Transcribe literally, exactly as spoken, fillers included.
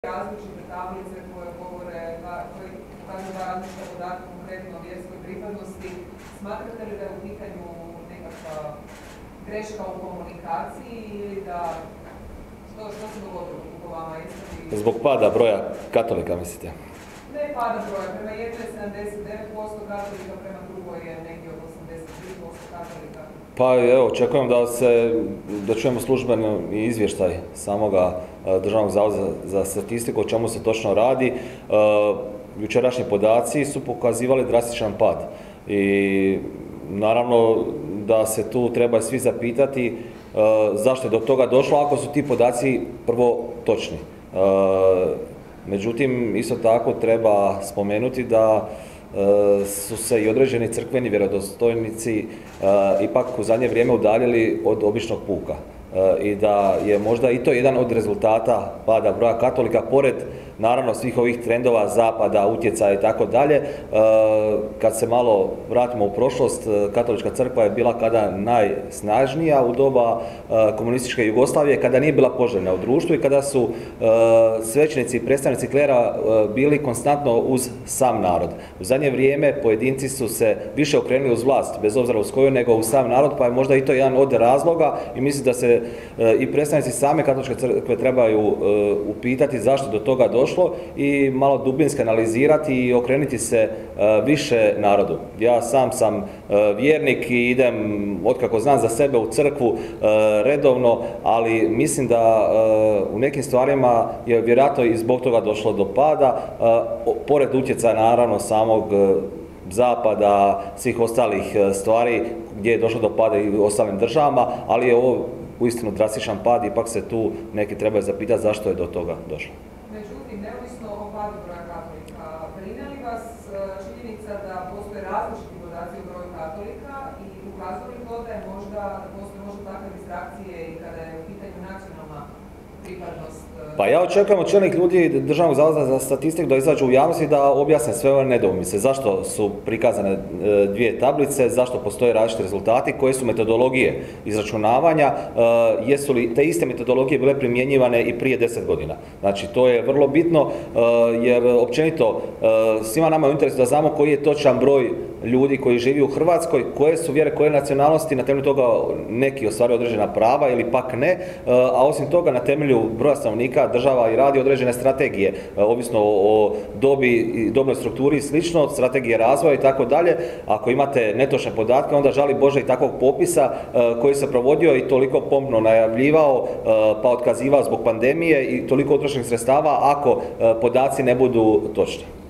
različite tablice koje govore, koje pokazuju dva različita podatka konkretno o vjerskoj pripadnosti. Smatrate li da je u pitanju nekakva greška u komunikaciji ili da... Što, što se dogodilo po vama? Li... Zbog pada broja katolika, mislite? Ne pada broja, prema jednoj je sedamdeset devet posto katolika, prema drugoj je negdje od osamdeset tri posto katolika. Pa evo, očekujem da se, da čujemo službeno i izvještaj samoga Državnog zavoda za, za statistiku, o čemu se točno radi. Uh, jučerašnji podaci su pokazivali drastičan pad i naravno da se tu treba svi zapitati uh, zašto je do toga došlo ako su ti podaci prvo točni. Uh, međutim, isto tako treba spomenuti da su se i određeni crkveni vjerodostojnici uh, ipak u zadnje vrijeme udaljili od običnog puka uh, i da je možda i to jedan od rezultata pada broja katolika, pored naravno svih ovih trendova zapada, utjecaja i tako dalje. Kad se malo vratimo u prošlost, katolička crkva je bila kada najsnažnija u doba komunističke Jugoslavije, kada nije bila poželjna u društvu i kada su svećenici i predstavnici klera bili konstantno uz sam narod. U zadnje vrijeme pojedinci su se više okrenuli uz vlast, bez obzira uz koju, nego uz sam narod, pa je možda i to jedan od razloga i mislim da se i predstavnici same katoličke crkve trebaju upitati zašto do toga došlo i malo dubinski analizirati i okrenuti se uh, više narodu. Ja sam sam uh, vjernik i idem, otkako znam za sebe, u crkvu uh, redovno, ali mislim da uh, u nekim stvarima je vjerojatno i zbog toga došlo do pada, uh, pored utjecaja naravno samog uh, zapada, svih ostalih uh, stvari gdje je došlo do pada i u ostalim državama, ali je ovo uistinu drastičan pad, ipak se tu neki trebaju zapitati zašto je do toga došlo. Neovisno o padu broja katolika, brine li vas činjenica da postoje različiti podaci o broju katolika i ukazuje li to da je možda, da postoje možda takve distrakcije i kada je u pitanju nacionalna pripadnost? Pa ja očekujem od čelnih ljudi Državnog zavoda za statistiku da izađu u javnosti da objasne sve ove nedoumice. Zašto su prikazane dvije tablice, zašto postoje različiti rezultati, koje su metodologije izračunavanja, jesu li te iste metodologije bile primjenjivane i prije deset godina. Znači, to je vrlo bitno jer općenito svima nama je u interesu da znamo koji je točan broj ljudi koji živi u Hrvatskoj, koje su vjere, koje nacionalnosti, na temelju toga neki ostvaruju određena prava ili pak ne, a osim toga na temelju broja stanovnika država i radi određene strategije, ovisno o dobi i dobnoj strukturi i slično, strategije razvoja i tako dalje. Ako imate netočne podatke, onda žali Bože i takvog popisa koji se provodio i toliko pompno najavljivao pa otkazivao zbog pandemije i toliko utrošenih sredstava ako podaci ne budu točni.